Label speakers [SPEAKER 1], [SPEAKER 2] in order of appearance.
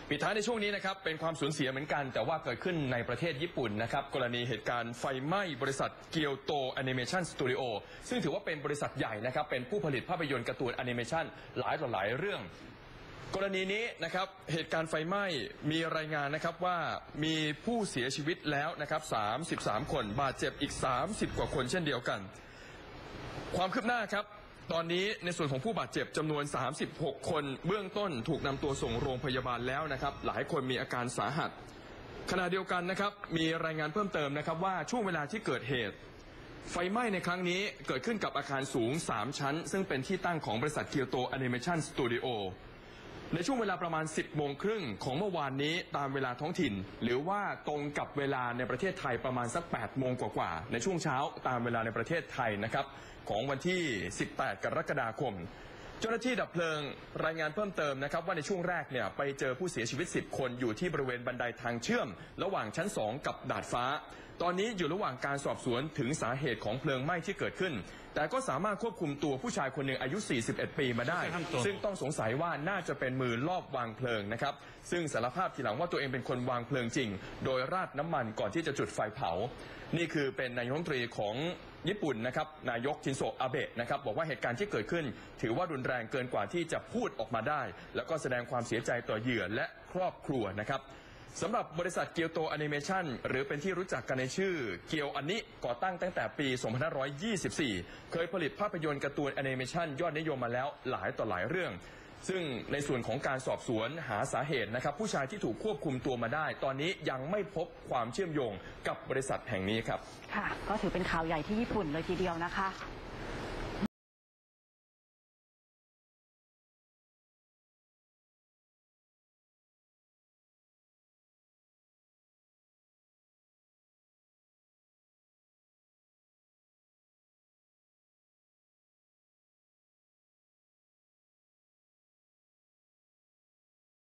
[SPEAKER 1] ปิดท้ายในช่วงนี้นะครับเป็นความสูญเสียเหมือนกันแต่ว่าเกิดขึ้นในประเทศญี่ปุ่นนะครับกรณีเหตุการณ์ไฟไหม้บริษัทเกียวโตแอนิเมชันสตูดิโอซึ่งถือว่าเป็นบริษัทใหญ่นะครับเป็นผู้ผลิตภาพยนตร์การ์ตูนแอนิเมชันหลายต่อหลายเรื่องกรณีนี้นะครับเหตุการณ์ไฟไหม้มีรายงานนะครับว่ามีผู้เสียชีวิตแล้วนะครับ33 คนบาดเจ็บอีก30กว่าคนเช่นเดียวกันความคืบหน้าครับตอนนี้ในส่วนของผู้บาดเจ็บจำนวน36คนเบื้องต้นถูกนำตัวส่งโรงพยาบาลแล้วนะครับหลายคนมีอาการสาหัสขณะเดียวกันนะครับมีรายงานเพิ่มเติมนะครับว่าช่วงเวลาที่เกิดเหตุไฟไหม้ในครั้งนี้เกิดขึ้นกับอาคารสูง3ชั้นซึ่งเป็นที่ตั้งของบริษัทเกียวโตแอนิเมชันสตูดิโอในช่วงเวลาประมาณ10 โมงครึ่งของเมื่อวานนี้ตามเวลาท้องถิ่นหรือว่าตรงกับเวลาในประเทศไทยประมาณสัก8 โมงกว่าในช่วงเช้าตามเวลาในประเทศไทยนะครับของวันที่18 กรกฎาคมเจ้าหน้าที่ดับเพลิงรายงานเพิ่มเติมนะครับว่าในช่วงแรกเนี่ยไปเจอผู้เสียชีวิต10 คนอยู่ที่บริเวณบันไดทางเชื่อมระหว่างชั้น2กับดาดฟ้าตอนนี้อยู่ระหว่างการสอบสวนถึงสาเหตุของเพลิงไหม้ที่เกิดขึ้นแต่ก็สามารถควบคุมตัวผู้ชายคนหนึ่งอายุ41 ปีมาได้ซึ่งต้องสงสัยว่าน่าจะเป็นมือลอบวางเพลิงนะครับซึ่งสารภาพทีหลังว่าตัวเองเป็นคนวางเพลิงจริงโดยราดน้ำมันก่อนที่จะจุดไฟเผานี่คือเป็นนายกรัฐมนตรีของญี่ปุ่นนะครับนายกชินโซอาเบะนะครับบอกว่าเหตุการณ์ที่เกิดขึ้นถือว่ารุนแรงเกินกว่าที่จะพูดออกมาได้แล้วก็แสดงความเสียใจต่อเหยื่อและครอบครัวนะครับสำหรับบริษัทเกียวโตแอนิเมชันหรือเป็นที่รู้จักกันในชื่อเกียวอันนี้ก่อตั้งตั้งแต่ปี 2524 เคยผลิตภาพยนตร์การ์ตูนแอนิเมชันยอดนิยมมาแล้วหลายต่อหลายเรื่องซึ่งในส่วนของการสอบสวนหาสาเหตุนะครับผู้ชายที่ถูกควบคุมตัวมาได้ตอนนี้ยังไม่พบความเชื่อมโยงกับบริษัทแห่งนี้ครับ
[SPEAKER 2] ค่ะก็ถือเป็นข่าวใหญ่ที่ญี่ปุ่นเลยทีเดียวนะคะ